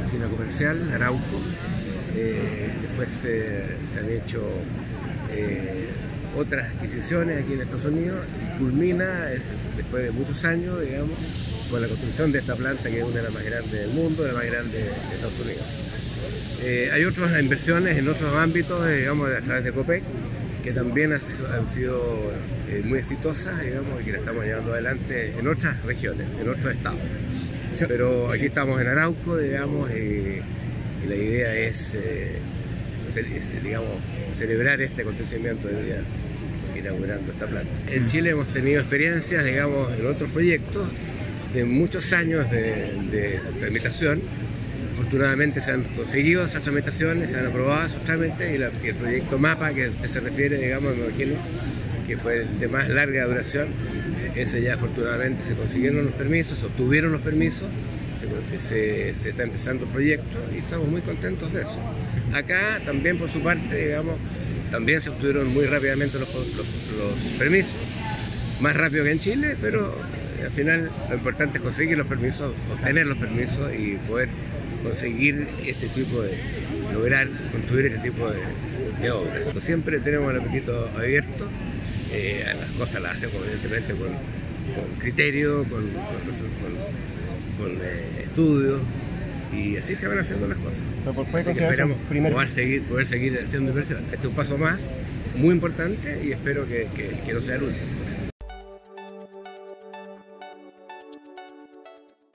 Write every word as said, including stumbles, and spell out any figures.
oficina comercial, Arauco. Eh, después eh, se han hecho eh, otras adquisiciones aquí en Estados Unidos y culmina, eh, después de muchos años, digamos, con la construcción de esta planta, que es una de las más grandes del mundo, la más grande de Estados Unidos. Eh, hay otras inversiones en otros ámbitos, digamos, a través de Copec, que también han sido eh, muy exitosas, digamos, y que la estamos llevando adelante en otras regiones, en otros estados. Sí, pero aquí sí. Estamos en Arauco, digamos, y, y la idea es, eh, digamos, celebrar este acontecimiento de día, inaugurando esta planta. En Chile hemos tenido experiencias, digamos, en otros proyectos de muchos años de, de tramitación. Afortunadamente se han conseguido esas tramitaciones, se han aprobado esos trámites y, la, y el proyecto MAPA, que usted se refiere, digamos, me imagino, que fue el de más larga duración, ese ya afortunadamente se consiguieron los permisos, se obtuvieron los permisos, se, se, se está empezando el proyecto y estamos muy contentos de eso. Acá también por su parte, digamos, también se obtuvieron muy rápidamente los, los, los permisos, más rápido que en Chile, pero al final lo importante es conseguir los permisos, obtener los permisos y poder conseguir este tipo de, lograr construir este tipo de, de obras. Siempre tenemos el apetito abierto, eh, las cosas las hacemos evidentemente con, con criterio, con, con, con eh, estudios, y así se van haciendo las cosas. Pero por así que esperamos poder seguir, poder seguir haciendo inversión. Este es un paso más muy importante y espero que, que, que no sea el último.